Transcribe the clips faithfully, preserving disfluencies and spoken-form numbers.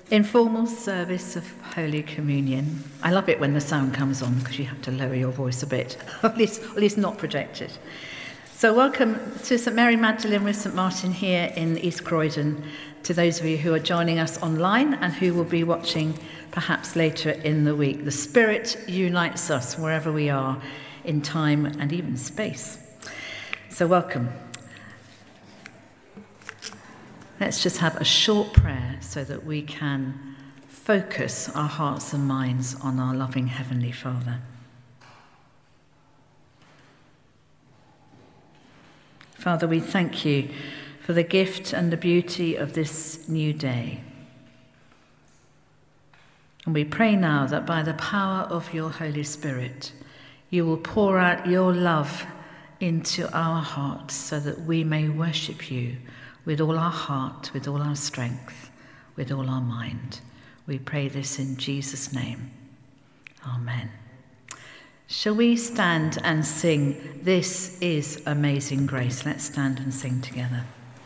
Informal service of Holy Communion. I love it when the sound comes on because you have to lower your voice a bit, at least, at least not project it. So welcome to St Mary Magdalene with St Martin here in East Croydon, to those of you who are joining us online and who will be watching perhaps later in the week. The Spirit unites us wherever we are in time and even space. So welcome. Let's just have a short prayer so that we can focus our hearts and minds on our loving Heavenly Father. Father, we thank you for the gift and the beauty of this new day. And we pray now that by the power of your Holy Spirit, you will pour out your love into our hearts so that we may worship you with all our heart, with all our strength, with all our mind. We pray this in Jesus' name. Amen. Shall we stand and sing, "This is Amazing Grace"? Let's stand and sing together.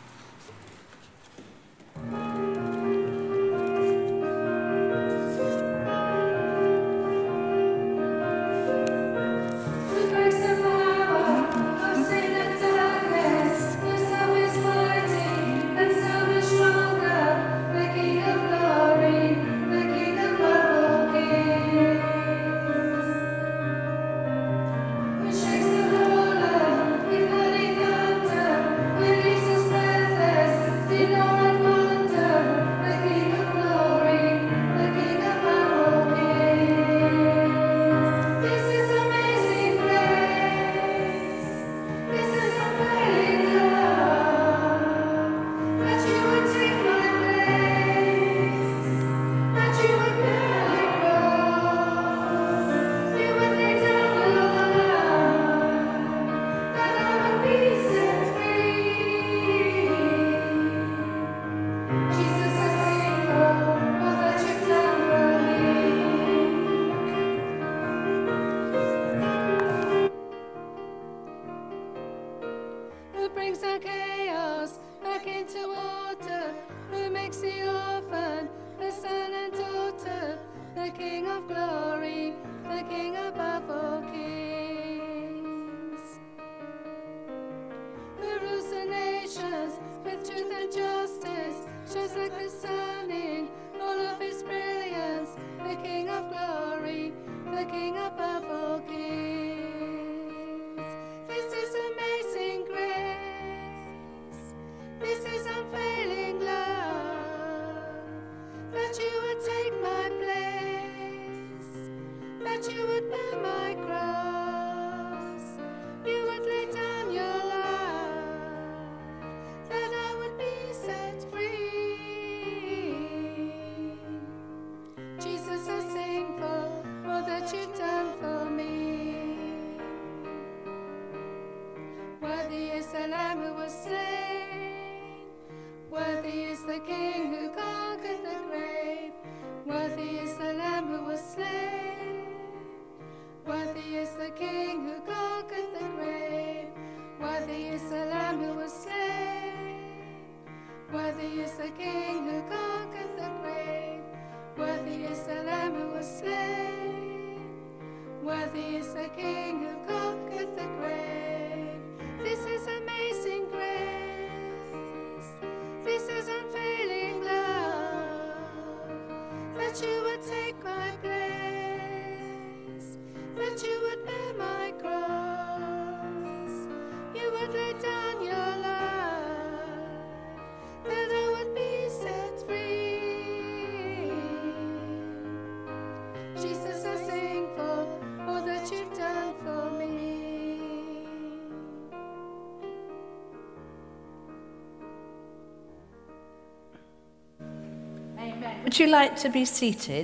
Would you like to be seated?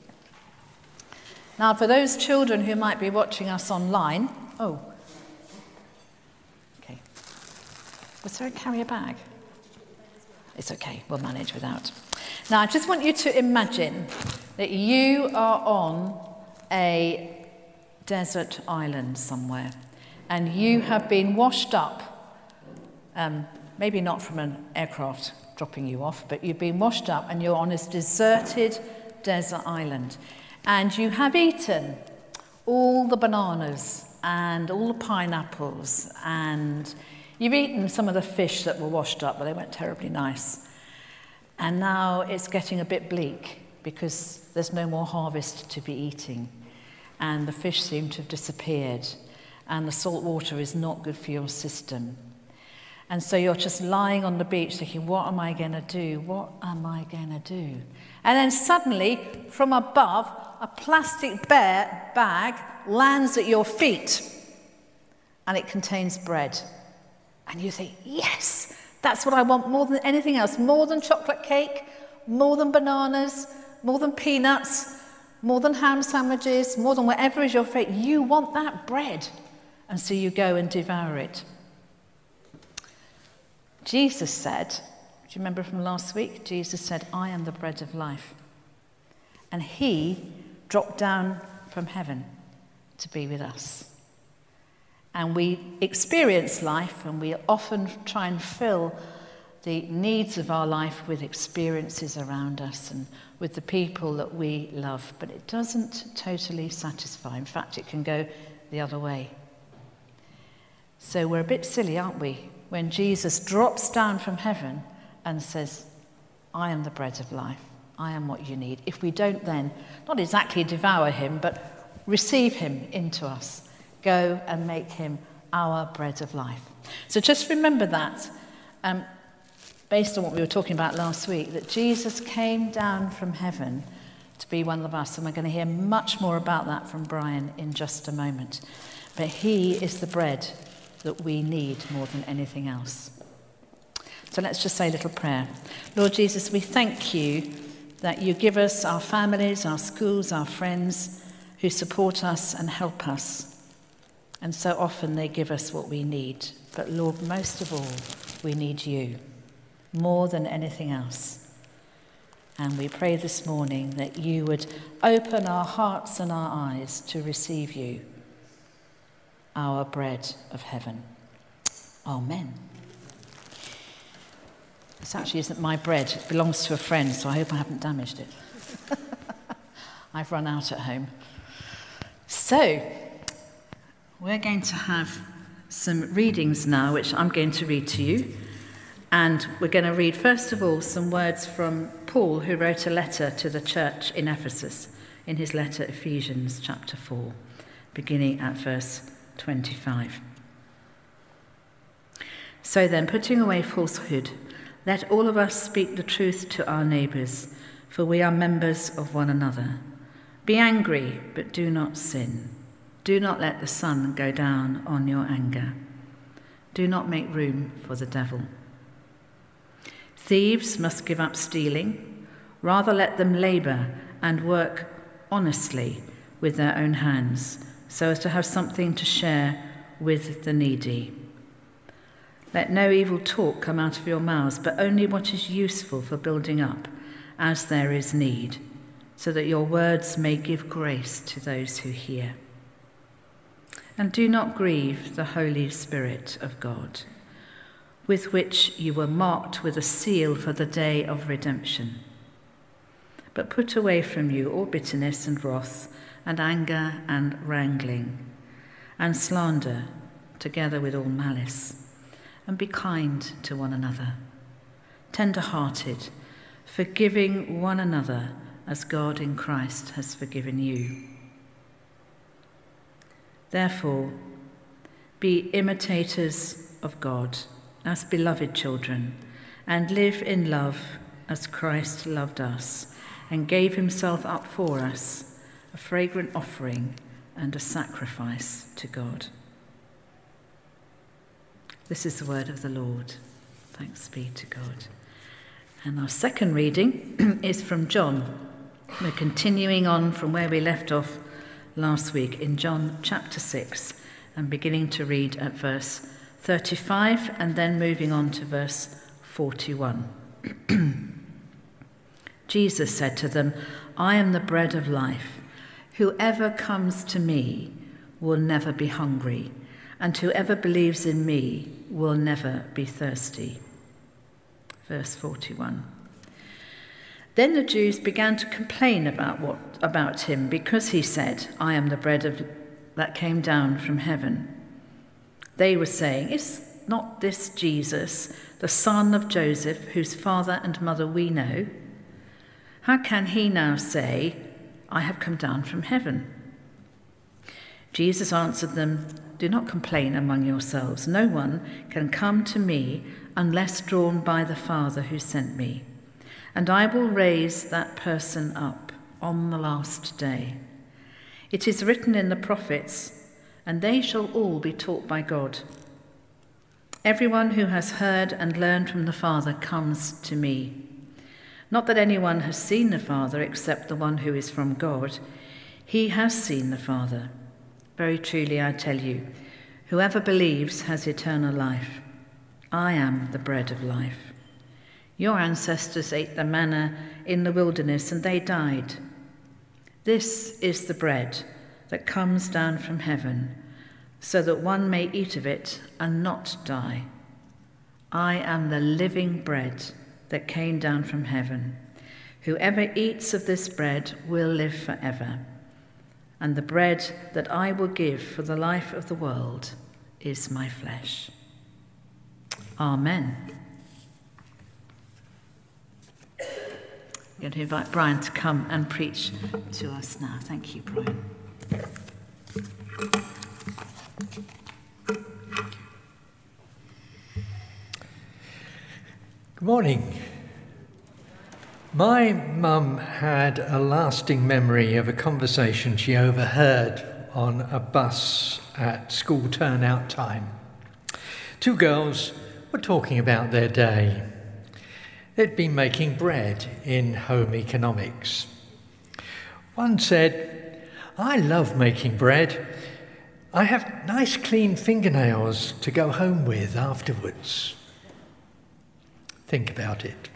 Now, for those children who might be watching us online, oh, okay. Was there a carrier bag? It's okay, we'll manage without. Now, I just want you to imagine that you are on a desert island somewhere and you have been washed up, um, maybe not from an aircraft dropping you off, but you've been washed up and you're on this deserted desert island. And you have eaten all the bananas and all the pineapples, and you've eaten some of the fish that were washed up, but they weren't terribly nice. And now it's getting a bit bleak because there's no more harvest to be eating. And the fish seem to have disappeared. And the salt water is not good for your system. And so you're just lying on the beach thinking, what am I going to do? What am I going to do? And then suddenly, from above, a plastic bear bag lands at your feet. And it contains bread. And you think, yes, that's what I want more than anything else. More than chocolate cake, more than bananas, more than peanuts, more than ham sandwiches, more than whatever is your fate. You want that bread. And so you go and devour it. Jesus said, do you remember from last week? Jesus said, I am the bread of life. And he dropped down from heaven to be with us. And we experience life, and we often try and fill the needs of our life with experiences around us and with the people that we love. But it doesn't totally satisfy. In fact, it can go the other way. So we're a bit silly, aren't we, when Jesus drops down from heaven and says, I am the bread of life. I am what you need. If we don't then, not exactly devour him, but receive him into us. Go and make him our bread of life. So just remember that, um, based on what we were talking about last week, that Jesus came down from heaven to be one of us. And we're going to hear much more about that from Brian in just a moment. But he is the bread that we need more than anything else. So let's just say a little prayer. Lord Jesus, we thank you that you give us our families, our schools, our friends who support us and help us. And so often they give us what we need. But Lord, most of all, we need you more than anything else. And we pray this morning that you would open our hearts and our eyes to receive you, our bread of heaven. Amen. This actually isn't my bread. It belongs to a friend, so I hope I haven't damaged it. I've run out at home. So, we're going to have some readings now, which I'm going to read to you. And we're going to read, first of all, some words from Paul, who wrote a letter to the church in Ephesus, in his letter Ephesians chapter four, beginning at verse twenty-five. So then, putting away falsehood, let all of us speak the truth to our neighbours, for we are members of one another. Be angry, but do not sin. Do not let the sun go down on your anger. Do not make room for the devil. Thieves must give up stealing. Rather let them labour and work honestly with their own hands, so as to have something to share with the needy. Let no evil talk come out of your mouths, but only what is useful for building up, as there is need, so that your words may give grace to those who hear. And do not grieve the Holy Spirit of God, with which you were marked with a seal for the day of redemption. But put away from you all bitterness and wrath, and anger and wrangling, and slander, together with all malice. And be kind to one another, tender-hearted, forgiving one another as God in Christ has forgiven you. Therefore, be imitators of God as beloved children, and live in love as Christ loved us and gave himself up for us, a fragrant offering and a sacrifice to God. This is the word of the Lord. Thanks be to God. And our second reading is from John. We're continuing on from where we left off last week in John chapter six, and beginning to read at verse thirty-five and then moving on to verse forty-one. Jesus said to them, I am the bread of life. Whoever comes to me will never be hungry, and whoever believes in me will never be thirsty. Verse forty-one. Then the Jews began to complain about what about him because he said, I am the bread of, that came down from heaven. They were saying, is not this Jesus, the son of Joseph, whose father and mother we know? How can he now say, I have come down from heaven? Jesus answered them, do not complain among yourselves. No one can come to me unless drawn by the Father who sent me. And I will raise that person up on the last day. It is written in the prophets, and they shall all be taught by God. Everyone who has heard and learned from the Father comes to me. Not that anyone has seen the Father except the one who is from God. He has seen the Father. Very truly I tell you, whoever believes has eternal life. I am the bread of life. Your ancestors ate the manna in the wilderness and they died. This is the bread that comes down from heaven, so that one may eat of it and not die. I am the living bread that came down from heaven. Whoever eats of this bread will live forever. And the bread that I will give for the life of the world is my flesh. Amen. I'm going to invite Brian to come and preach to us now. Thank you, Brian. Good morning. My mum had a lasting memory of a conversation she overheard on a bus at school turnout time. Two girls were talking about their day. They'd been making bread in home economics. One said, I love making bread. I have nice clean fingernails to go home with afterwards. Think about it.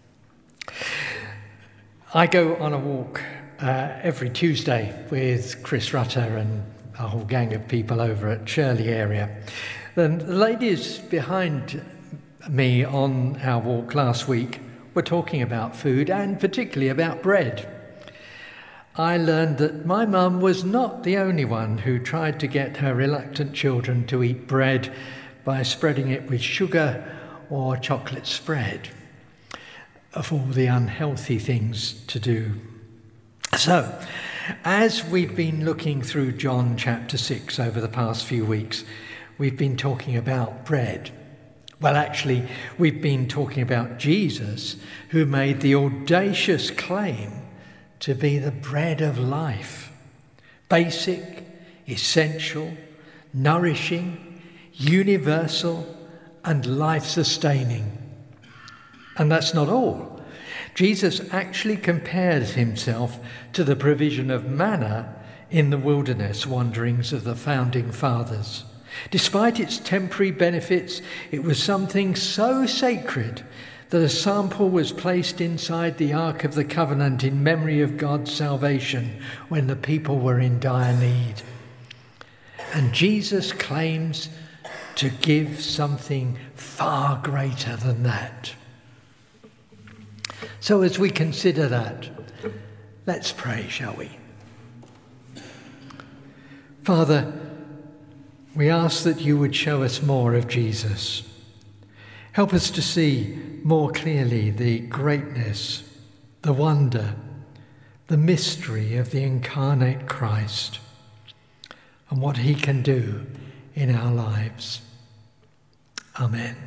I go on a walk uh, every Tuesday with Chris Rutter and a whole gang of people over at Shirley area. And the ladies behind me on our walk last week were talking about food and particularly about bread. I learned that my mum was not the only one who tried to get her reluctant children to eat bread by spreading it with sugar or chocolate spread, of all the unhealthy things to do. So, as we've been looking through John chapter six over the past few weeks, we've been talking about bread. Well, actually, we've been talking about Jesus, who made the audacious claim to be the bread of life. Basic, essential, nourishing, universal, and life-sustaining. And that's not all. Jesus actually compares himself to the provision of manna in the wilderness wanderings of the founding fathers. Despite its temporary benefits, it was something so sacred that a sample was placed inside the Ark of the Covenant in memory of God's salvation when the people were in dire need. And Jesus claims to give something far greater than that. So as we consider that, let's pray, shall we? Father, we ask that you would show us more of Jesus. Help us to see more clearly the greatness, the wonder, the mystery of the incarnate Christ and what he can do in our lives. Amen.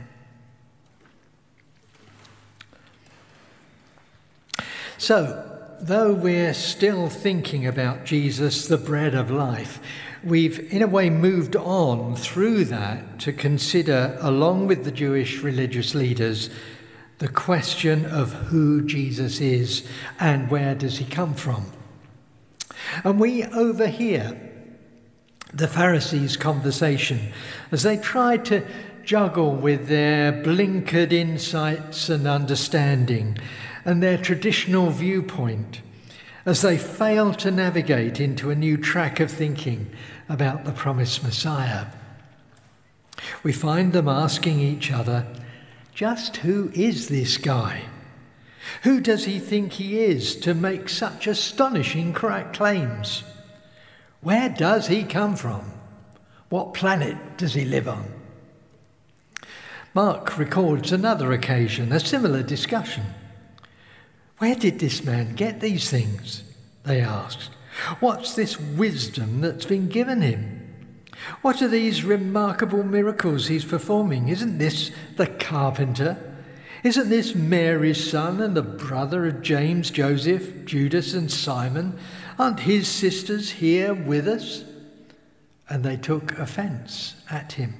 So, though we're still thinking about Jesus, the bread of life, we've in a way moved on through that to consider, along with the Jewish religious leaders, the question of who Jesus is and where does he come from. And we overhear the Pharisees' conversation as they tried to juggle with their blinkered insights and understanding and their traditional viewpoint as they fail to navigate into a new track of thinking about the promised Messiah. We find them asking each other, just who is this guy? Who does he think he is to make such astonishing claims? Where does he come from? What planet does he live on? Mark records another occasion, a similar discussion. Where did this man get these things? They asked. What's this wisdom that's been given him? What are these remarkable miracles he's performing? Isn't this the carpenter? Isn't this Mary's son and the brother of James, Joseph, Judas and Simon? Aren't his sisters here with us? And they took offence at him.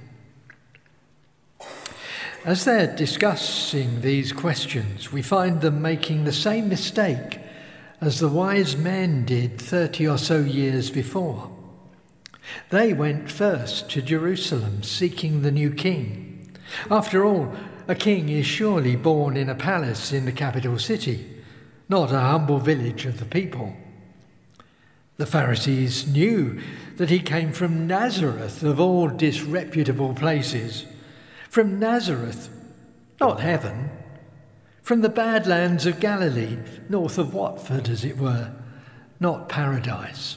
As they're discussing these questions, we find them making the same mistake as the wise men did thirty or so years before. They went first to Jerusalem, seeking the new king. After all, a king is surely born in a palace in the capital city, not a humble village of the people. The Pharisees knew that he came from Nazareth, of all disreputable places. From Nazareth, not heaven. From the badlands of Galilee, north of Watford, as it were, not paradise.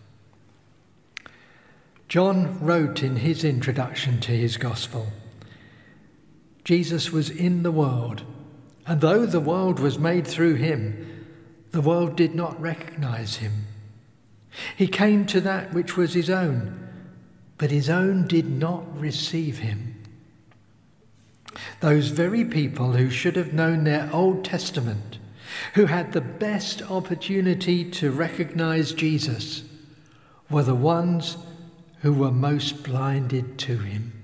John wrote in his introduction to his gospel, Jesus was in the world, and though the world was made through him, the world did not recognize him. He came to that which was his own, but his own did not receive him. Those very people who should have known their Old Testament, who had the best opportunity to recognize Jesus, were the ones who were most blinded to him.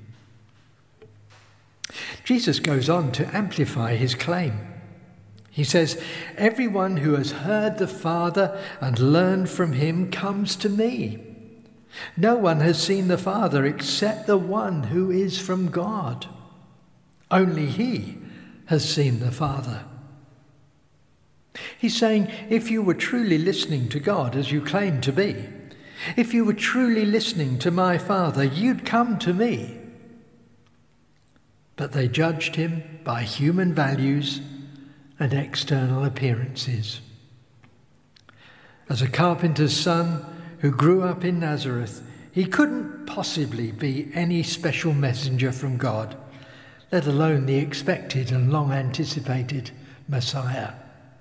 Jesus goes on to amplify his claim. He says, everyone who has heard the Father and learned from him comes to me. No one has seen the Father except the one who is from God. Only he has seen the Father. He's saying, if you were truly listening to God as you claim to be, if you were truly listening to my Father, you'd come to me. But they judged him by human values and external appearances. As a carpenter's son who grew up in Nazareth, he couldn't possibly be any special messenger from God, let alone the expected and long anticipated Messiah.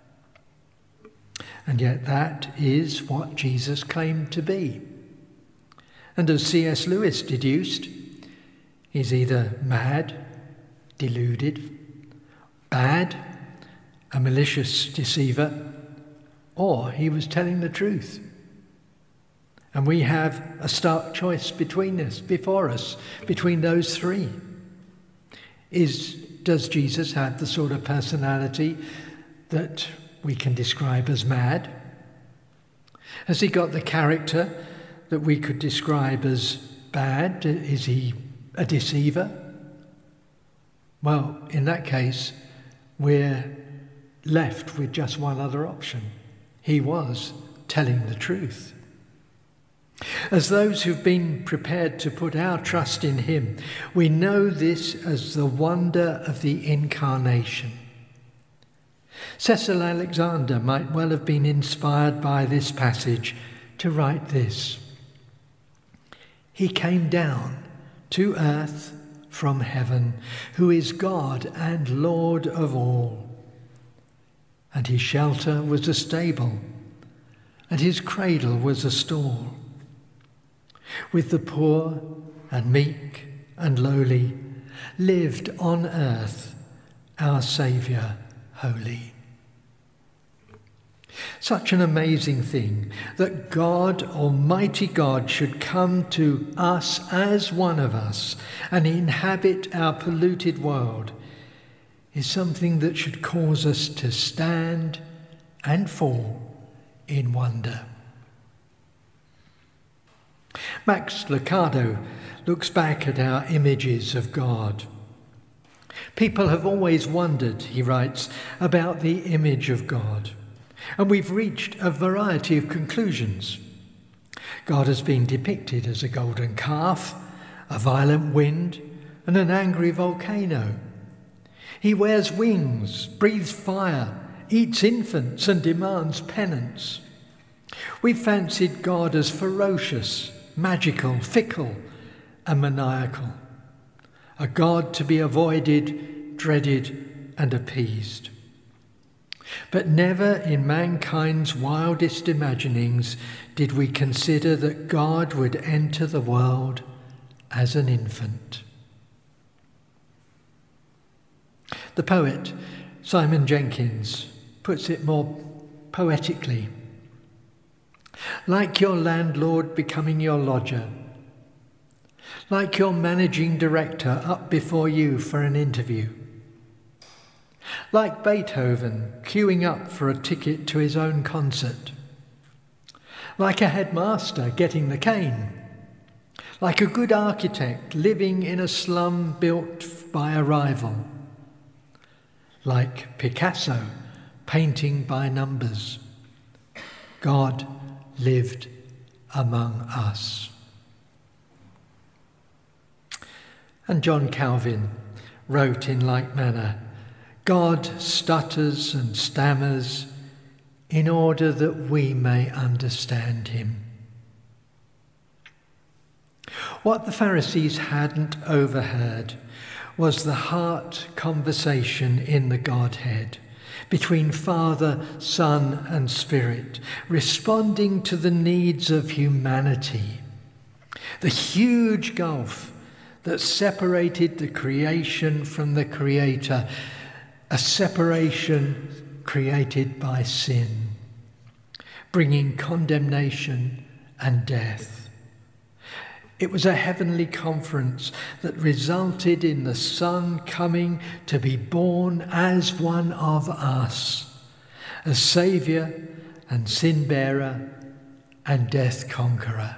And yet that is what Jesus claimed to be. And as C S Lewis deduced, he's either mad, deluded, bad, a malicious deceiver, or he was telling the truth. And we have a stark choice between us, before us, between those three. Is, does Jesus have the sort of personality that we can describe as mad? Has he got the character that we could describe as bad? Is he a deceiver? Well, in that case, we're left with just one other option. He was telling the truth. As those who've been prepared to put our trust in him, we know this as the wonder of the incarnation. Cecil Alexander might well have been inspired by this passage to write this. He came down to earth from heaven, who is God and Lord of all. And his shelter was a stable, and his cradle was a stall. With the poor and meek and lowly, lived on earth our Saviour holy. Such an amazing thing that God, Almighty God, should come to us as one of us and inhabit our polluted world is something that should cause us to stand and fall in wonder. Max Lucado looks back at our images of God. People have always wondered, he writes, about the image of God, and we've reached a variety of conclusions. God has been depicted as a golden calf, a violent wind, and an angry volcano. He wears wings, breathes fire, eats infants and demands penance. We've fancied God as ferocious, magical, fickle and maniacal, a God to be avoided, dreaded and appeased. But never in mankind's wildest imaginings did we consider that God would enter the world as an infant. The poet Simon Jenkins puts it more poetically. Like your landlord becoming your lodger, like your managing director up before you for an interview, like Beethoven queuing up for a ticket to his own concert, like a headmaster getting the cane, like a good architect living in a slum built by a rival, like Picasso painting by numbers. God lived among us. And John Calvin wrote in like manner, God stutters and stammers in order that we may understand him. What the Pharisees hadn't overheard was the heart conversation in the Godhead between Father, Son and Spirit, responding to the needs of humanity. The huge gulf that separated the creation from the Creator, a separation created by sin, bringing condemnation and death. It was a heavenly conference that resulted in the Son coming to be born as one of us, a Saviour and sin-bearer and death conqueror.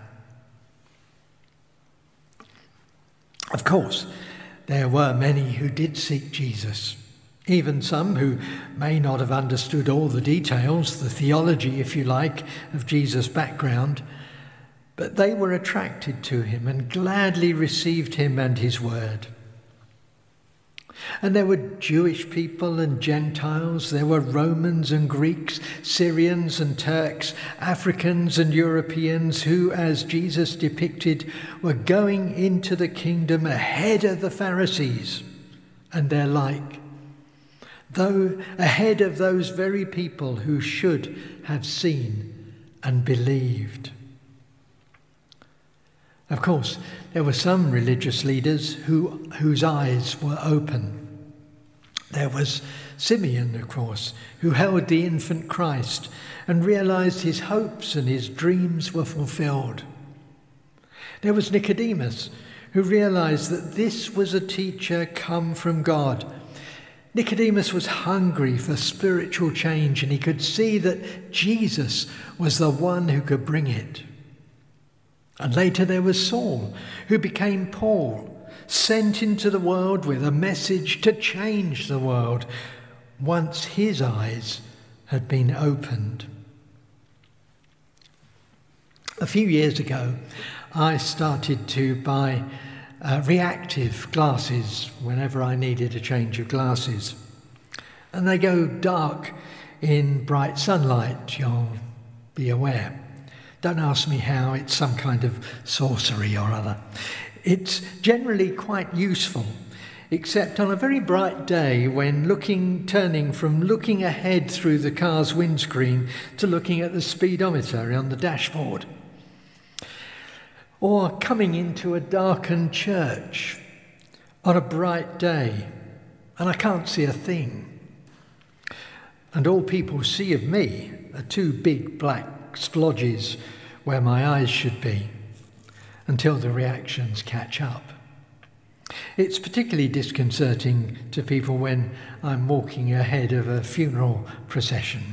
Of course, there were many who did seek Jesus, even some who may not have understood all the details, the theology, if you like, of Jesus' background, but they were attracted to him and gladly received him and his word. And there were Jewish people and Gentiles, there were Romans and Greeks, Syrians and Turks, Africans and Europeans who, as Jesus depicted, were going into the kingdom ahead of the Pharisees and their like, though ahead of those very people who should have seen and believed. Of course, there were some religious leaders who, whose eyes were open. There was Simeon, of course, who held the infant Christ and realized his hopes and his dreams were fulfilled. There was Nicodemus, who realized that this was a teacher come from God. Nicodemus was hungry for spiritual change, and he could see that Jesus was the one who could bring it. And later there was Saul, who became Paul, sent into the world with a message to change the world once his eyes had been opened. A few years ago, I started to buy uh, reactive glasses whenever I needed a change of glasses. And they go dark in bright sunlight, you'll be aware. Don't ask me how, it's some kind of sorcery or other. It's generally quite useful, except on a very bright day when looking, turning from looking ahead through the car's windscreen to looking at the speedometer on the dashboard. Or coming into a darkened church on a bright day and I can't see a thing. And all people see of me are two big black splodges where my eyes should be, until the reactions catch up. It's particularly disconcerting to people when I'm walking ahead of a funeral procession.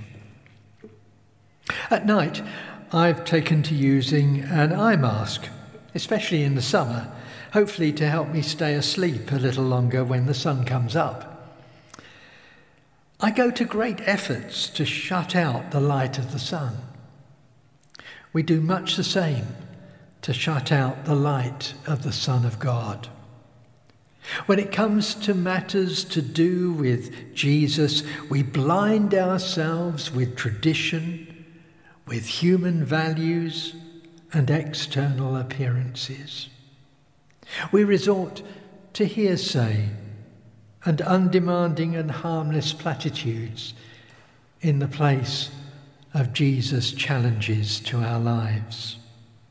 At night, I've taken to using an eye mask, especially in the summer, hopefully to help me stay asleep a little longer when the sun comes up. I go to great efforts to shut out the light of the sun. We do much the same to shut out the light of the Son of God. When it comes to matters to do with Jesus, we blind ourselves with tradition, with human values and external appearances. We resort to hearsay and undemanding and harmless platitudes in the place of Jesus' challenges to our lives.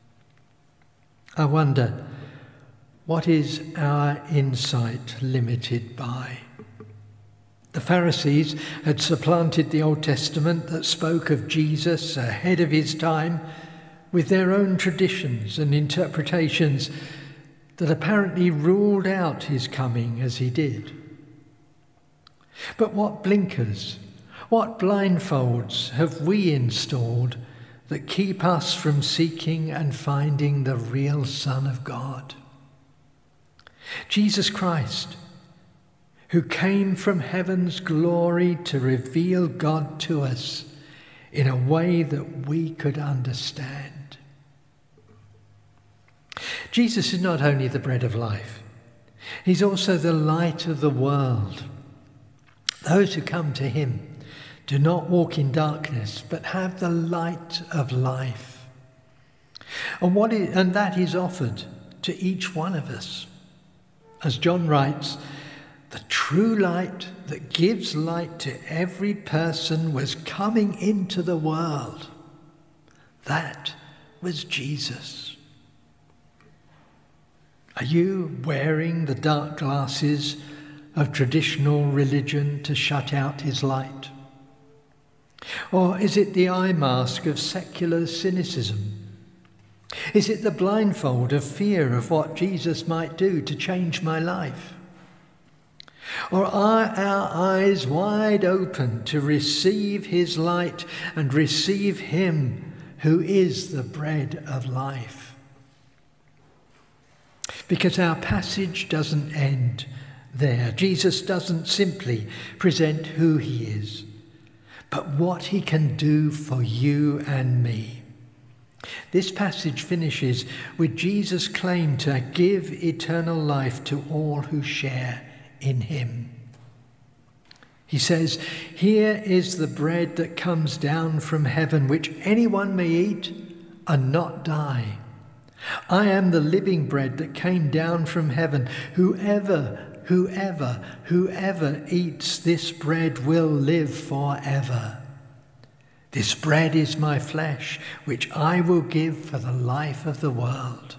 I wonder, what is our insight limited by? The Pharisees had supplanted the Old Testament that spoke of Jesus ahead of his time with their own traditions and interpretations that apparently ruled out his coming as he did. But what blinkers, what blindfolds have we installed that keep us from seeking and finding the real Son of God? Jesus Christ, who came from heaven's glory to reveal God to us in a way that we could understand. Jesus is not only the bread of life, he's also the light of the world. Those who come to him do not walk in darkness, but have the light of life. And, what is, and that is offered to each one of us. As John writes, the true light that gives light to every person was coming into the world. That was Jesus. Are you wearing the dark glasses of traditional religion to shut out his light? Or is it the eye mask of secular cynicism? Is it the blindfold of fear of what Jesus might do to change my life? Or are our eyes wide open to receive his light and receive him who is the bread of life? Because our passage doesn't end there. Jesus doesn't simply present who he is, but what he can do for you and me. This passage finishes with Jesus' claim to give eternal life to all who share in him. He says, "Here is the bread that comes down from heaven, which anyone may eat and not die. I am the living bread that came down from heaven. Whoever, whoever, whoever eats this bread will live forever. This bread is my flesh, which I will give for the life of the world."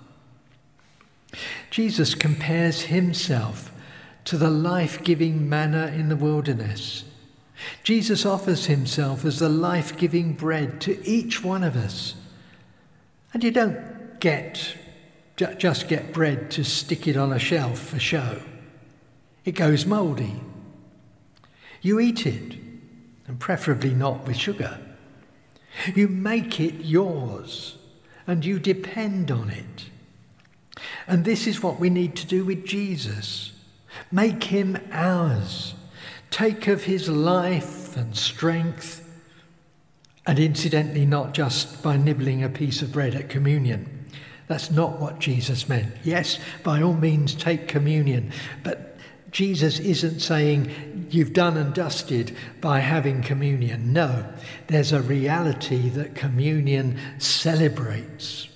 Jesus compares himself to the life-giving manna in the wilderness. Jesus offers himself as the life-giving bread to each one of us. And you don't get just get bread to stick it on a shelf for show. It goes mouldy. You eat it, and preferably not with sugar. You make it yours, and you depend on it. And this is what we need to do with Jesus. Make him ours. Take of his life and strength, and incidentally, not just by nibbling a piece of bread at communion. That's not what Jesus meant. Yes, by all means, take communion, but Jesus isn't saying you've done and dusted by having communion. No, there's a reality that communion celebrates.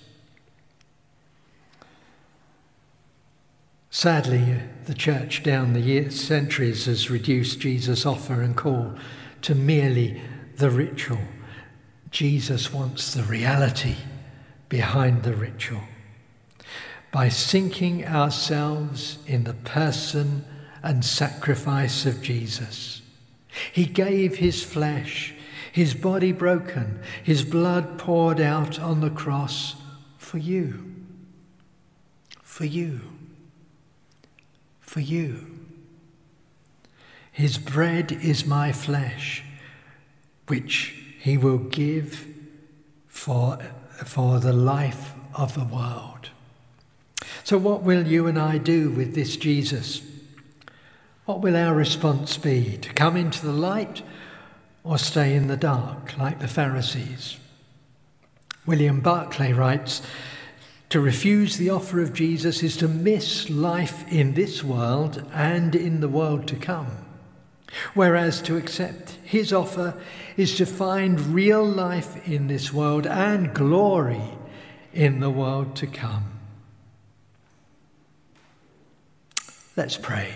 Sadly, the church down the years, centuries has reduced Jesus' offer and call to merely the ritual. Jesus wants the reality behind the ritual. By sinking ourselves in the person and sacrifice of Jesus, he gave his flesh, his body broken, his blood poured out on the cross for you, for you, for you. His bread is my flesh, which he will give for, for the life of the world. So what will you and I do with this Jesus? What will our response be? To come into the light or stay in the dark like the Pharisees? William Barclay writes, To refuse the offer of Jesus is to miss life in this world and in the world to come. Whereas to accept his offer is to find real life in this world and glory in the world to come. Let's pray.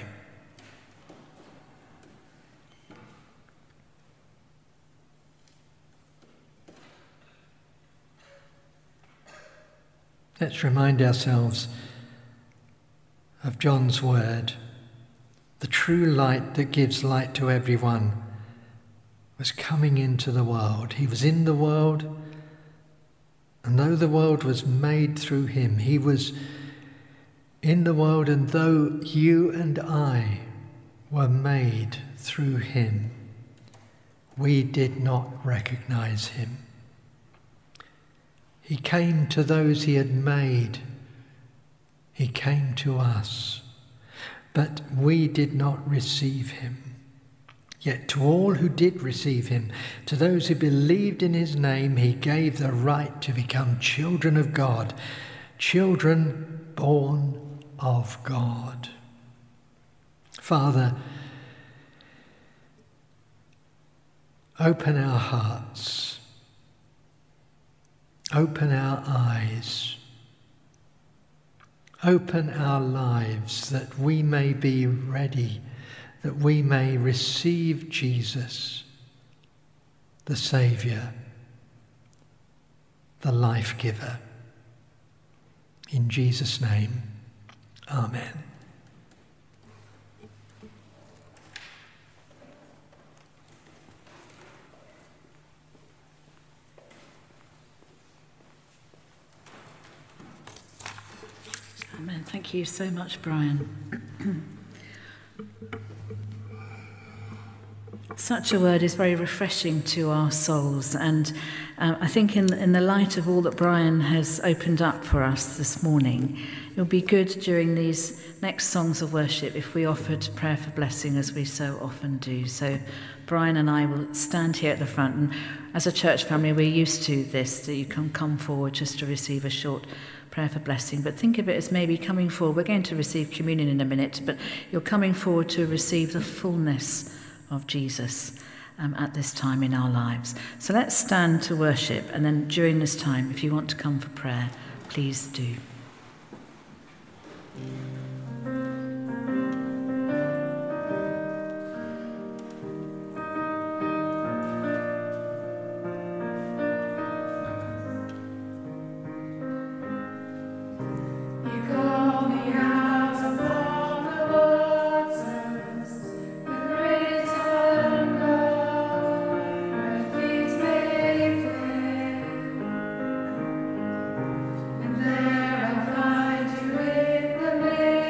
Let's remind ourselves of John's word. The true light that gives light to everyone was coming into the world. He was in the world, and though the world was made through him, he was in the world, and though you and I were made through him, we did not recognize him. He came to those he had made. He came to us, but we did not receive him. Yet to all who did receive him, to those who believed in his name, he gave the right to become children of God, children born of God. Father, open our hearts. Open our eyes, open our lives that we may be ready, that we may receive Jesus, the Saviour, the life giver. In Jesus' name, amen. Amen. Thank you so much, Brian. Such a word is very refreshing to our souls, and uh, I think in, in the light of all that Brian has opened up for us this morning, it would be good during these next songs of worship if we offered prayer for blessing, as we so often do. So Brian and I will stand here at the front, and as a church family we're used to this, that you can come forward just to receive a short prayer for blessing, but think of it as maybe coming forward. We're going to receive communion in a minute, but you're coming forward to receive the fullness of Jesus um, at this time in our lives. So let's stand to worship, and then during this time, if you want to come for prayer, please do. There I find you in the midst.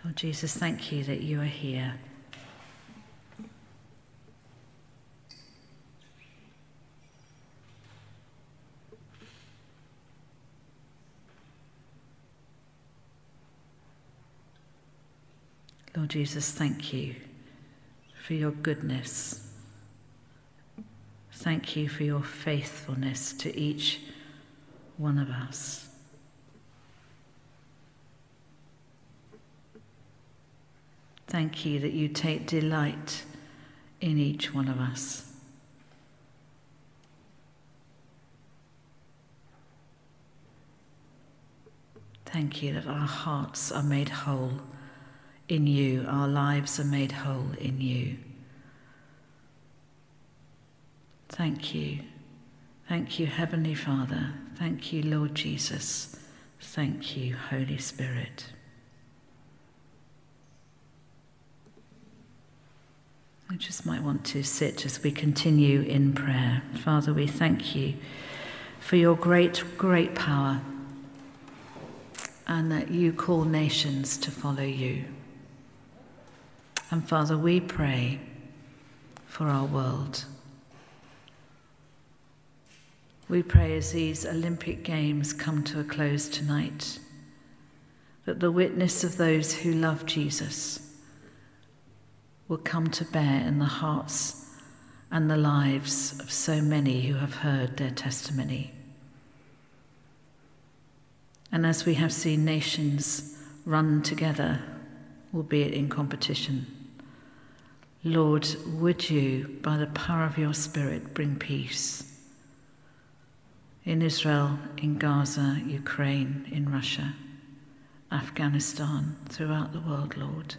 Lord Jesus, thank you that you are here. Lord Jesus, thank you for your goodness. Thank you for your faithfulness to each one of us. Thank you that you take delight in each one of us. Thank you that our hearts are made whole in you, our lives are made whole in you. Thank you. Thank you, Heavenly Father. Thank you, Lord Jesus. Thank you, Holy Spirit. I just might want to sit as we continue in prayer. Father, we thank you for your great, great power, and that you call nations to follow you. And Father, we pray for our world. We pray as these Olympic Games come to a close tonight, that the witness of those who love Jesus will come to bear in the hearts and the lives of so many who have heard their testimony. And as we have seen nations run together, albeit in competition, Lord, would you, by the power of your Spirit, bring peace in Israel, in Gaza, Ukraine, in Russia, Afghanistan, throughout the world, Lord.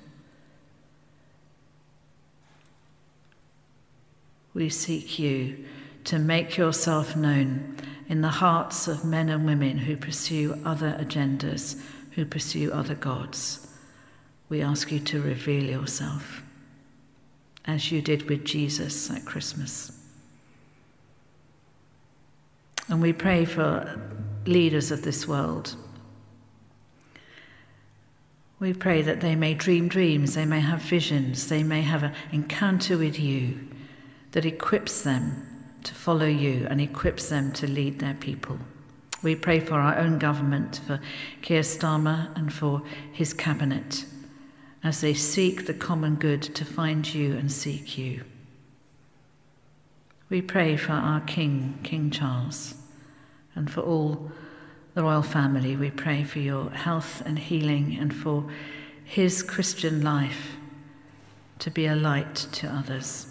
We seek you to make yourself known in the hearts of men and women who pursue other agendas, who pursue other gods. We ask you to reveal yourself, as you did with Jesus at Christmas. And we pray for leaders of this world. We pray that they may dream dreams, they may have visions, they may have an encounter with you that equips them to follow you and equips them to lead their people. We pray for our own government, for Keir Starmer and for his cabinet, as they seek the common good to find you and seek you. We pray for our King, King Charles, and for all the royal family. We pray for your health and healing and for his Christian life to be a light to others.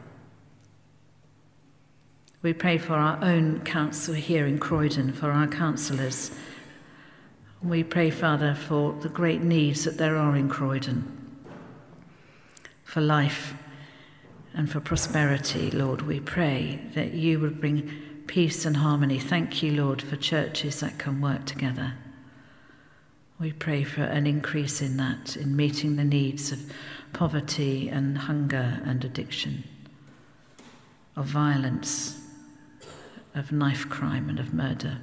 We pray for our own council here in Croydon, for our councillors. We pray, Father, for the great needs that there are in Croydon, for life and for prosperity, Lord. We pray that you would bring peace and harmony. Thank you, Lord, for churches that can work together. We pray for an increase in that, in meeting the needs of poverty and hunger and addiction, of violence, of knife crime and of murder.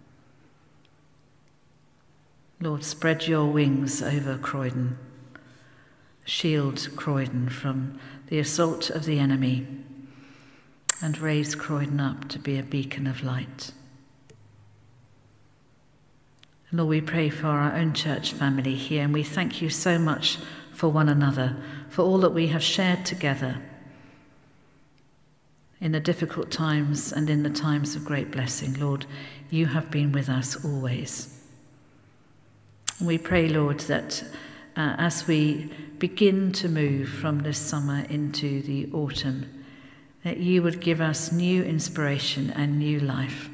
Lord, spread your wings over Croydon. Shield Croydon from the assault of the enemy and raise Croydon up to be a beacon of light. Lord, we pray for our own church family here, and we thank you so much for one another, for all that we have shared together in the difficult times and in the times of great blessing. Lord, you have been with us always. We pray, Lord, that uh, as we begin to move from this summer into the autumn, that you would give us new inspiration and new life.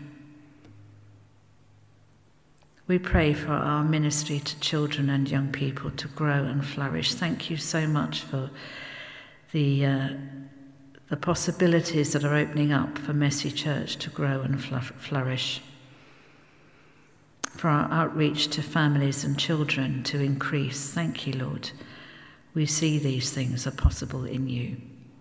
We pray for our ministry to children and young people to grow and flourish. Thank you so much for the, uh, the possibilities that are opening up for Mercy Church to grow and flourish, for our outreach to families and children to increase. Thank you, Lord. We see these things are possible in you.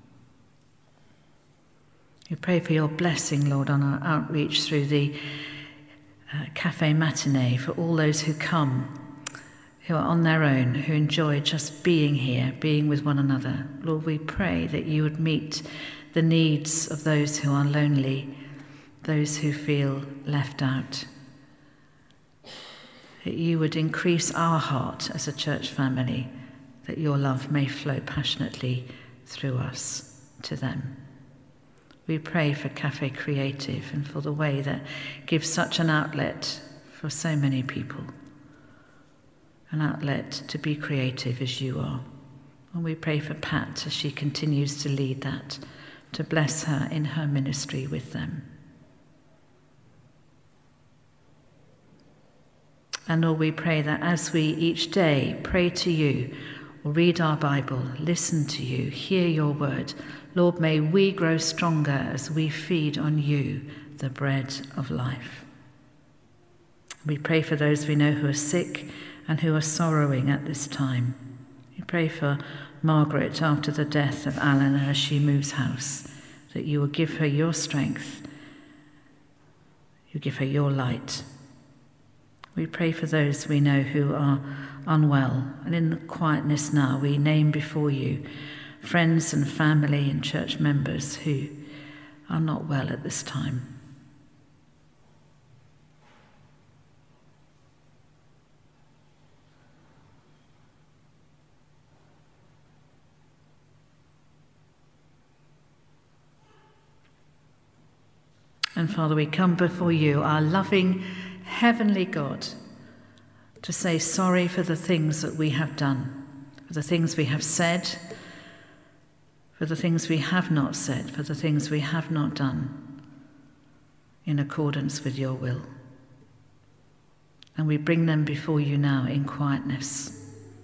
We pray for your blessing, Lord, on our outreach through the uh, Cafe Matinee, for all those who come, who are on their own, who enjoy just being here, being with one another. Lord, we pray that you would meet the needs of those who are lonely, those who feel left out. That you would increase our heart as a church family, that your love may flow passionately through us to them. We pray for Cafe Creative and for the way that gives such an outlet for so many people, an outlet to be creative as you are. And we pray for Pat as she continues to lead that, to bless her in her ministry with them. And Lord, we pray that as we each day pray to you, or read our Bible, listen to you, hear your word, Lord, may we grow stronger as we feed on you, the bread of life. We pray for those we know who are sick and who are sorrowing at this time. We pray for Margaret after the death of Alan as she moves house, that you will give her your strength, you give her your light. We pray for those we know who are unwell, and in the quietness now we name before you friends and family and church members who are not well at this time. And Father, we come before you, our loving heavenly God, to say sorry for the things that we have done, for the things we have said, for the things we have not said, for the things we have not done in accordance with your will. And we bring them before you now in quietness.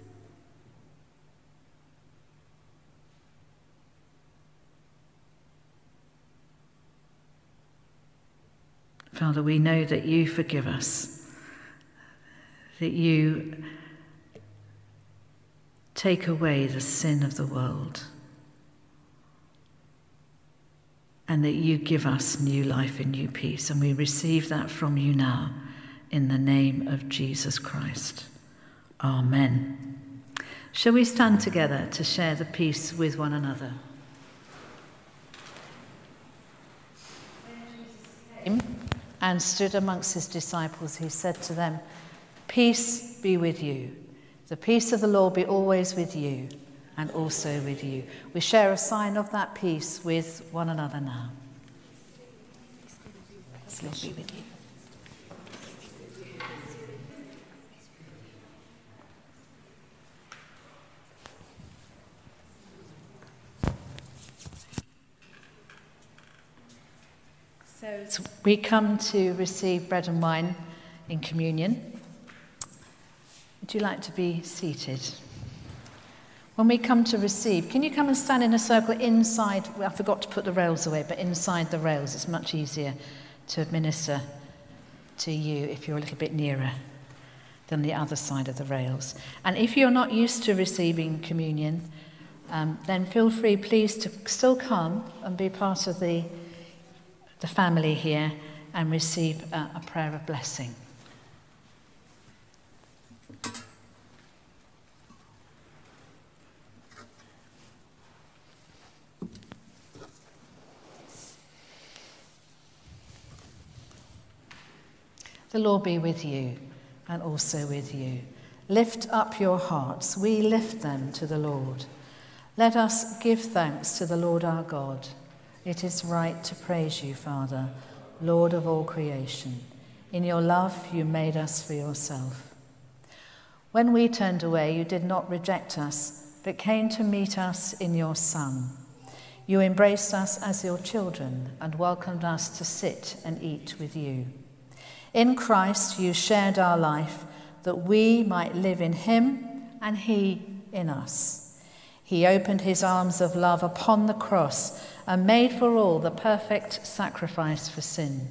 Father, we know that you forgive us, that you take away the sin of the world, and that you give us new life and new peace. And we receive that from you now in the name of Jesus Christ. Amen. Shall we stand together to share the peace with one another? And stood amongst his disciples, he said to them, "Peace be with you. The peace of the Lord be always with you and also with you." We share a sign of that peace with one another now. Peace, Lord, be with you. So we come to receive bread and wine in communion. Would you like to be seated? When we come to receive, can you come and stand in a circle inside? Well, I forgot to put the rails away, but inside the rails, it's much easier to administer to you if you're a little bit nearer than the other side of the rails. And if you're not used to receiving communion, um, then feel free, please, to still come and be part of the the family here and receive a, a prayer of blessing. The Lord be with you and also with you. Lift up your hearts. We lift them to the Lord. Let us give thanks to the Lord our God. It is right to praise you, Father, Lord of all creation. In your love, you made us for yourself. When we turned away, you did not reject us, but came to meet us in your Son. You embraced us as your children and welcomed us to sit and eat with you. In Christ, you shared our life, that we might live in him and he in us. He opened his arms of love upon the cross and made for all the perfect sacrifice for sin.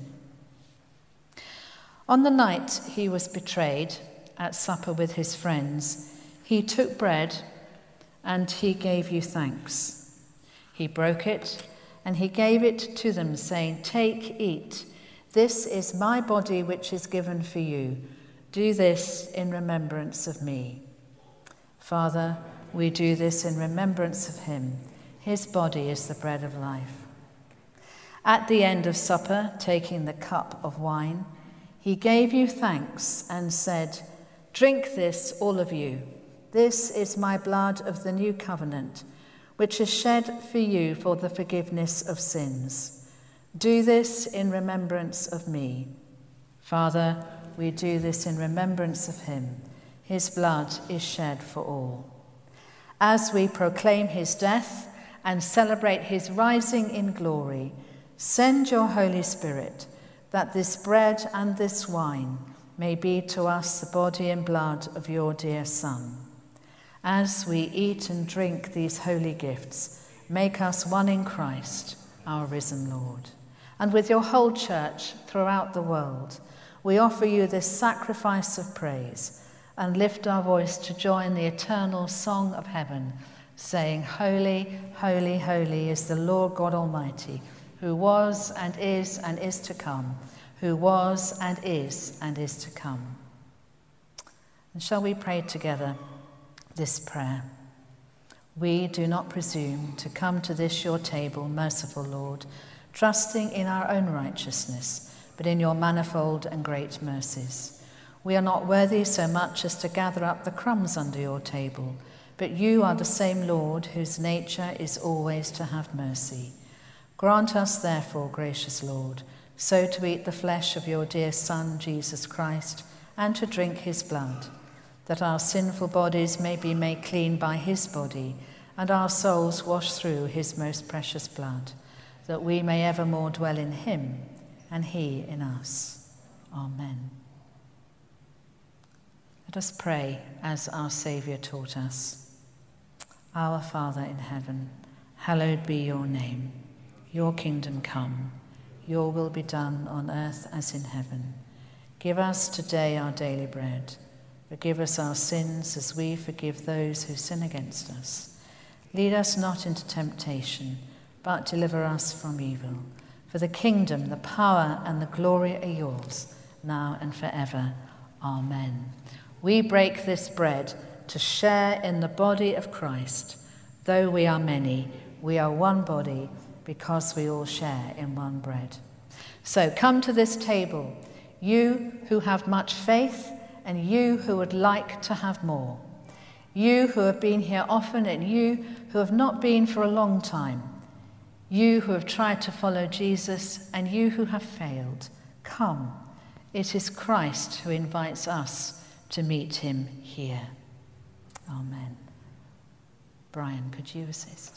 On the night he was betrayed, at supper with his friends, he took bread and he gave you thanks. He broke it and he gave it to them, saying, "Take, eat. This is my body which is given for you. Do this in remembrance of me. Father, we do this in remembrance of him. His body is the bread of life. At the end of supper, taking the cup of wine, he gave you thanks and said, "Drink this, all of you. This is my blood of the new covenant, which is shed for you for the forgiveness of sins. Do this in remembrance of me." Father, we do this in remembrance of him. His blood is shed for all. As we proclaim his death and celebrate his rising in glory, send your Holy Spirit, that this bread and this wine may be to us the body and blood of your dear Son. As we eat and drink these holy gifts, make us one in Christ, our risen Lord. And with your whole church throughout the world, we offer you this sacrifice of praise and lift our voice to join the eternal song of heaven, saying, "Holy, holy, holy is the Lord God Almighty, who was and is and is to come, who was and is and is to come." And shall we pray together this prayer? We do not presume to come to this your table, merciful Lord, trusting in our own righteousness, but in your manifold and great mercies. We are not worthy so much as to gather up the crumbs under your table, but you are the same Lord whose nature is always to have mercy. Grant us, therefore, gracious Lord, so to eat the flesh of your dear Son, Jesus Christ, and to drink his blood, that our sinful bodies may be made clean by his body, and our souls washed through his most precious blood, that we may evermore dwell in him, and he in us. Amen. Let us pray as our Saviour taught us. Our Father in heaven, hallowed be your name. Your kingdom come. Your will be done on earth as in heaven. Give us today our daily bread. Forgive us our sins as we forgive those who sin against us. Lead us not into temptation, but deliver us from evil. For the kingdom, the power, and the glory are yours, now and forever. Amen. We break this bread to share in the body of Christ. Though we are many, we are one body because we all share in one bread. So come to this table, you who have much faith and you who would like to have more. You who have been here often and you who have not been for a long time. You who have tried to follow Jesus and you who have failed, come. It is Christ who invites us to meet him here. Amen. Brian, could you assist?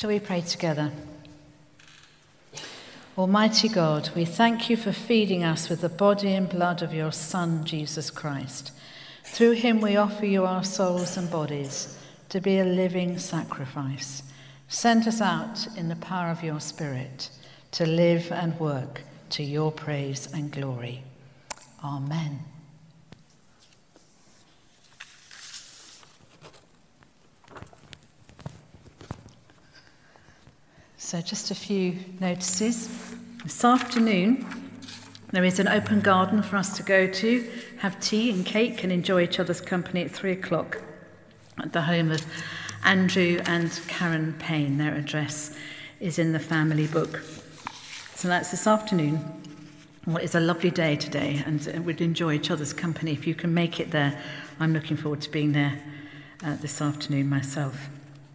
Shall we pray together? Almighty God, we thank you for feeding us with the body and blood of your Son, Jesus Christ. Through him we offer you our souls and bodies to be a living sacrifice. Send us out in the power of your Spirit to live and work to your praise and glory. Amen. So just a few notices. This afternoon, there is an open garden for us to go to, have tea and cake and enjoy each other's company at three o'clock at the home of Andrew and Karen Payne. Their address is in the family book. So that's this afternoon. Well, it's a lovely day today, and we'd enjoy each other's company. If you can make it there, I'm looking forward to being there uh, this afternoon myself.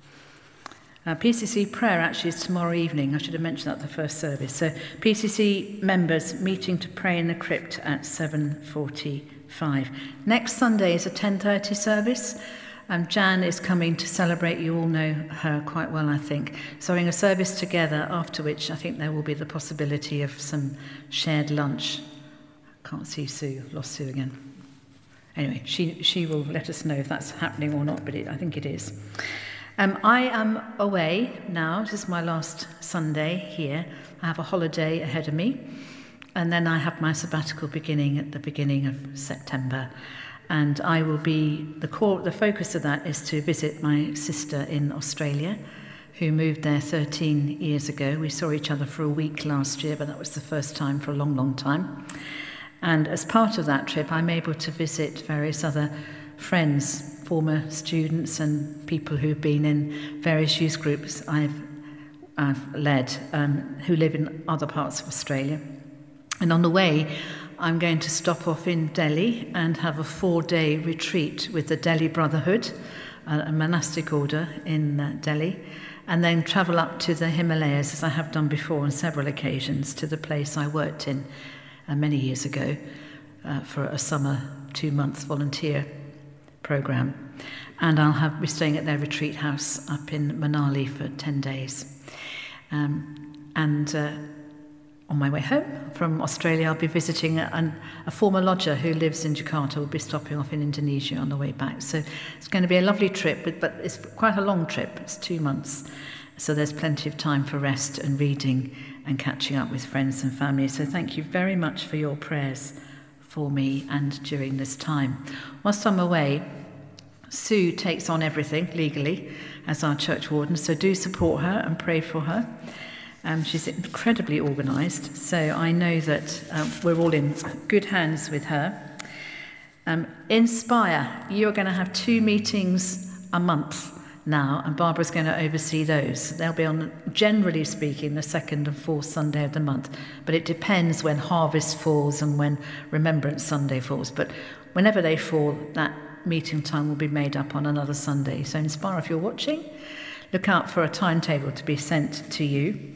Uh, P C C prayer actually is tomorrow evening. I should have mentioned that at the first service. So P C C members meeting to pray in the crypt at seven forty-five. Next Sunday is a ten thirty service. Um, Jan is coming to celebrate. You all know her quite well, I think. So having a service together, after which I think there will be the possibility of some shared lunch. Can't see Sue. Lost Sue again. Anyway, she, she will let us know if that's happening or not, but it, I think it is. Um, I am away now. This is my last Sunday here. I have a holiday ahead of me. And then I have my sabbatical beginning at the beginning of September. And I will be, the core, the focus of that is to visit my sister in Australia, who moved there thirteen years ago. We saw each other for a week last year, but that was the first time for a long, long time. And as part of that trip, I'm able to visit various other friends, former students and people who've been in various youth groups I've, I've led, um, who live in other parts of Australia. And on the way, I'm going to stop off in Delhi and have a four-day retreat with the Delhi Brotherhood, a monastic order in uh, Delhi, and then travel up to the Himalayas, as I have done before on several occasions, to the place I worked in uh, many years ago uh, for a summer, two-month volunteer program. And I'll have, be staying at their retreat house up in Manali for ten days. Um, and uh, on my way home from Australia, I'll be visiting a, a former lodger who lives in Jakarta. We'll be stopping off in Indonesia on the way back. So it's going to be a lovely trip, but, but it's quite a long trip. It's two months. So there's plenty of time for rest and reading and catching up with friends and family. So thank you very much for your prayers for me and during this time. Whilst I'm away, Sue takes on everything legally as our church warden, so do support her and pray for her. Um, she's incredibly organised, so I know that um, we're all in good hands with her. Um, Inspire, you're going to have two meetings a month now, and Barbara's going to oversee those. They'll be on, generally speaking, the second and fourth Sunday of the month, but it depends when Harvest falls and when Remembrance Sunday falls. But whenever they fall, that meeting time will be made up on another Sunday. So Inspire, if you're watching, look out for a timetable to be sent to you.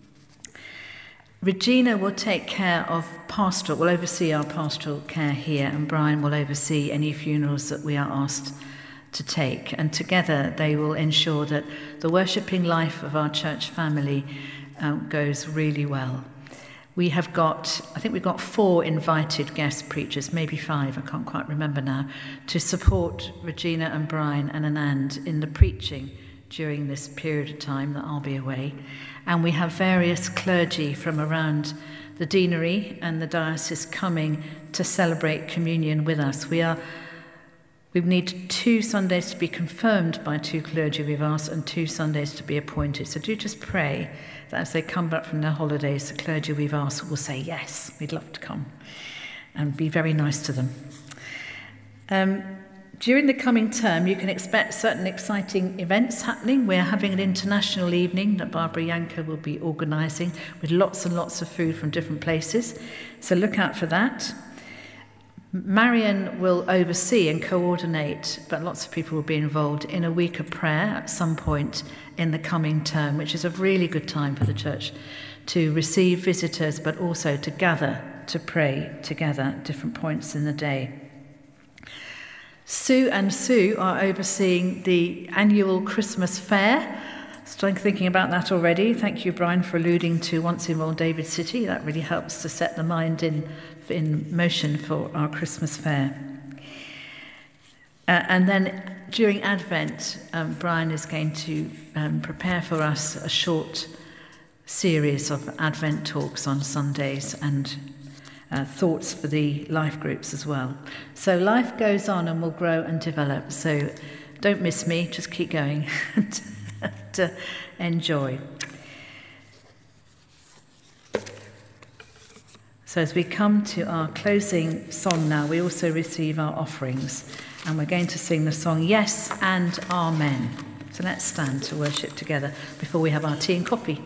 Regina will take care of pastoral, will oversee our pastoral care here, and Brian will oversee any funerals that we are asked to take. And together they will ensure that the worshipping life of our church family um, goes really well. We have got, I think we've got four invited guest preachers, maybe five, I can't quite remember now, to support Regina and Brian and Anand in the preaching during this period of time that I'll be away. And we have various clergy from around the deanery and the diocese coming to celebrate communion with us. We are, we need two Sundays to be confirmed by two clergy we've asked, and two Sundays to be appointed. So do just pray that as they come back from their holidays, the clergy we've asked will say, yes, we'd love to come, and be very nice to them. Um, During the coming term, you can expect certain exciting events happening. We're having an international evening that Barbara Yanker will be organising with lots and lots of food from different places. So look out for that. Marion will oversee and coordinate, but lots of people will be involved in a week of prayer at some point in the coming term, which is a really good time for the church to receive visitors, but also to gather to pray together at different points in the day. Sue and Sue are overseeing the annual Christmas fair. Starting thinking about that already. Thank you, Brian, for alluding to Once Enrolled David City. That really helps to set the mind in, in motion for our Christmas fair. Uh, and then during Advent, um, Brian is going to um, prepare for us a short series of Advent talks on Sundays and uh, thoughts for the life groups as well. So life goes on and will grow and develop. So don't miss me, just keep going and uh, enjoy. So as we come to our closing song now, we also receive our offerings. And we're going to sing the song, Yes and Amen. So let's stand to worship together before we have our tea and coffee.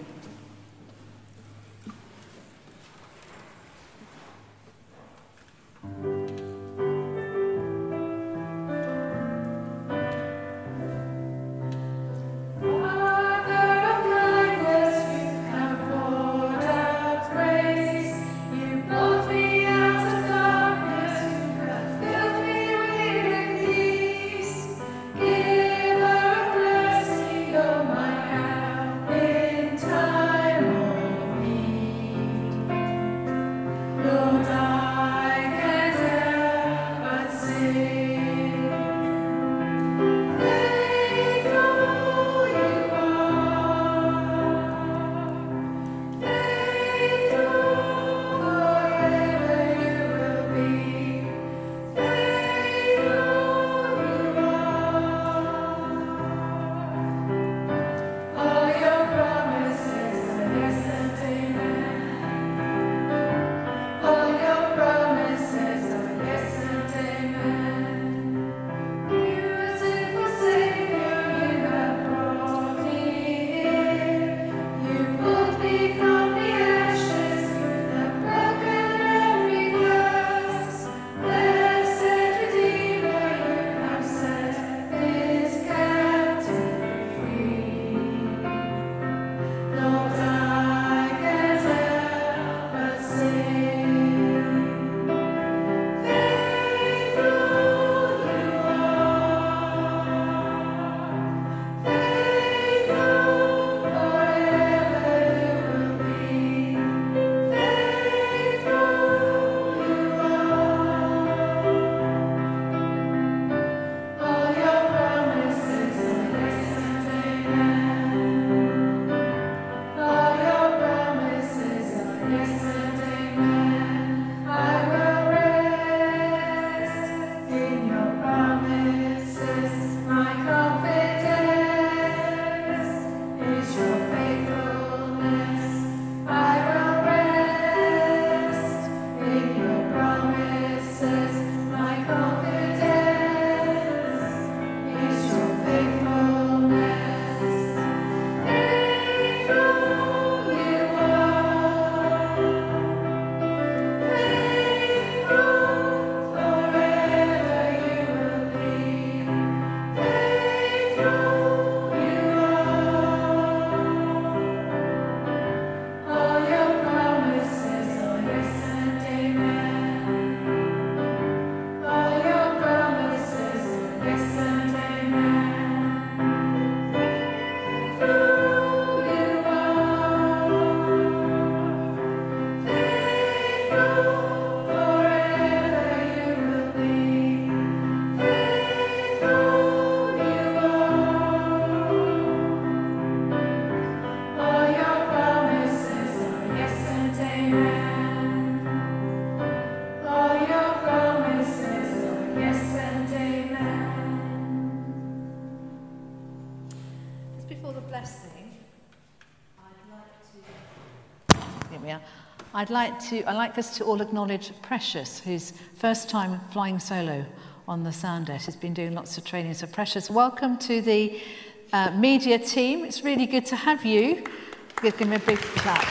I'd like to, I'd like us to all acknowledge Precious, who's first time flying solo on the sound desk. He's been doing lots of training. So Precious, welcome to the uh, media team. It's really good to have you. Give him a big clap.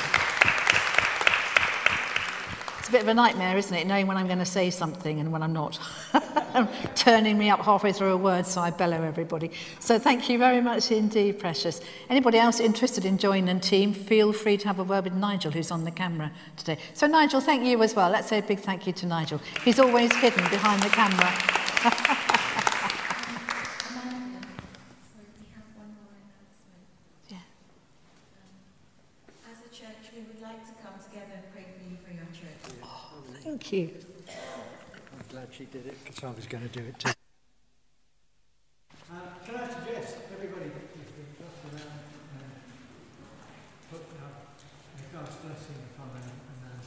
It's a bit of a nightmare, isn't it, knowing when I'm going to say something and when I'm not. Turning me up halfway through a word, so I bellow everybody. So thank you very much indeed, Precious. Anybody else interested in joining the team, feel free to have a word with Nigel, who's on the camera today. So Nigel, thank you as well. Let's say a big thank you to Nigel. He's always hidden behind the camera. Yeah. Thank you. I'm glad she did it because I was going to do it too. Uh, can I suggest everybody just around and put uh, God's blessing upon Amanda.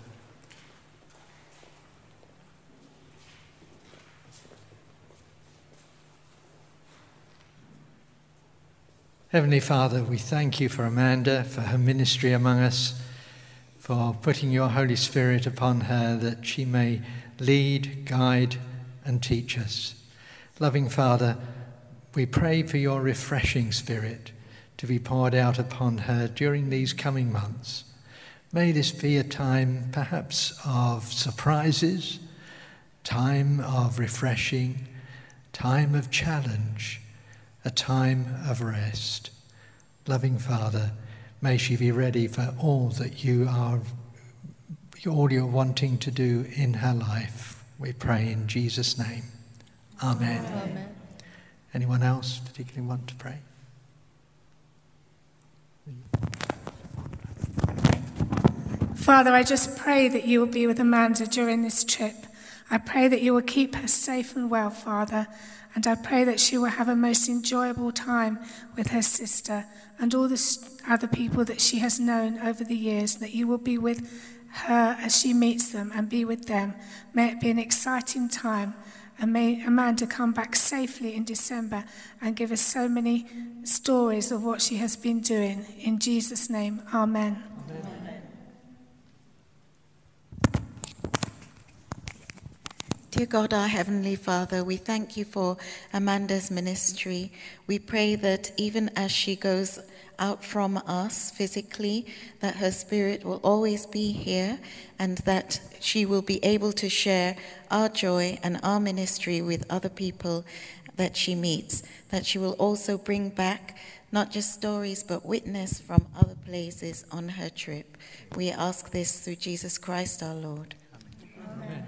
Heavenly Father, we thank you for Amanda, for her ministry among us, for putting your Holy Spirit upon her that she may lead, guide and teach us. Loving Father, we pray for your refreshing Spirit to be poured out upon her during these coming months. May this be a time perhaps of surprises, time of refreshing, time of challenge, a time of rest. Loving Father, may she be ready for all that you are, all you're wanting to do in her life. We pray in Jesus' name. Amen. Amen. Anyone else particularly want to pray? Father, I just pray that you will be with Amanda during this trip. I pray that you will keep her safe and well, Father, and I pray that she will have a most enjoyable time with her sister and all the other people that she has known over the years, that you will be with her as she meets them and be with them. May it be an exciting time, and may Amanda come back safely in December and give us so many stories of what she has been doing. In Jesus' name, amen. Amen. Dear God, our Heavenly Father, we thank you for Amanda's ministry. We pray that even as she goes out from us physically, that her spirit will always be here and that she will be able to share our joy and our ministry with other people that she meets, that she will also bring back not just stories but witness from other places on her trip. We ask this through Jesus Christ our Lord. Amen.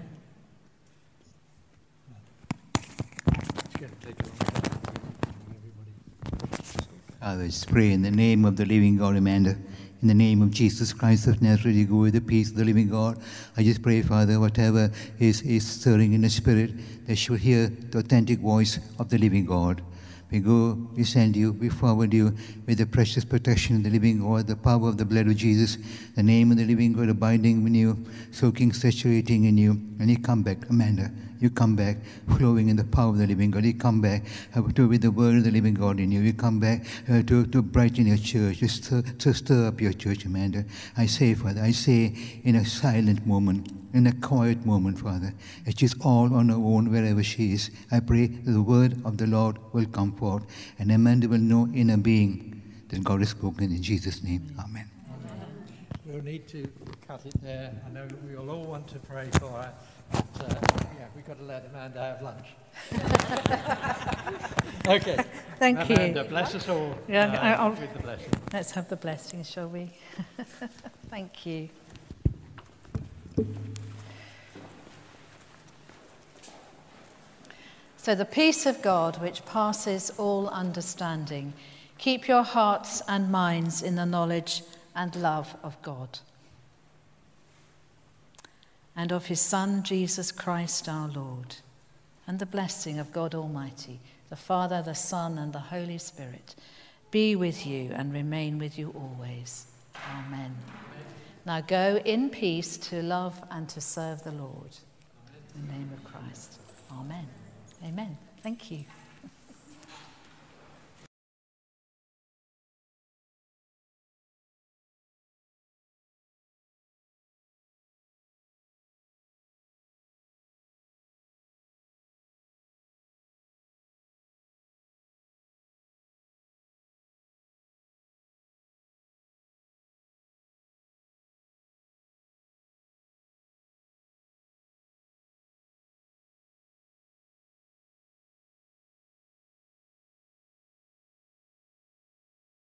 Father, let's pray in the name of the living God, Amanda. In the name of Jesus Christ of Nazareth, you go with the peace of the living God. I just pray, Father, whatever is, is stirring in the spirit, they should hear the authentic voice of the living God. We go, we send you, we forward you with the precious protection of the living God, the power of the blood of Jesus, the name of the living God abiding in you, soaking, saturating in you. And you come back, Amanda. You come back flowing in the power of the living God. You come back uh, to, with the word of the living God in you. You come back uh, to, to brighten your church, to stir, to stir up your church, Amanda. I say, Father, I say in a silent moment, in a quiet moment, Father, as she's all on her own wherever she is, I pray that the word of the Lord will come forth, and Amanda will know in her being that God has spoken in Jesus' name. Amen. We'll need to cut it there. I know we will all want to pray for her, but uh, yeah, we've got to let Amanda have lunch. Okay. Thank Amanda, you. bless us all Yeah, uh, I- I'll- with the blessing. Let's have the blessing, shall we? Thank you. So the peace of God, which passes all understanding, keep your hearts and minds in the knowledge and love of God and of his Son, Jesus Christ our Lord, and the blessing of God Almighty, the Father, the Son, and the Holy Spirit, be with you and remain with you always. Amen. Amen. Now go in peace to love and to serve the Lord. In the name of Christ. Amen. Amen. Thank you.